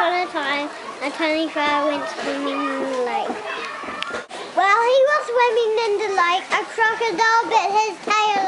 upon a time, a taniwha went swimming in the lake. While he was swimming in the lake, a crocodile bit his tail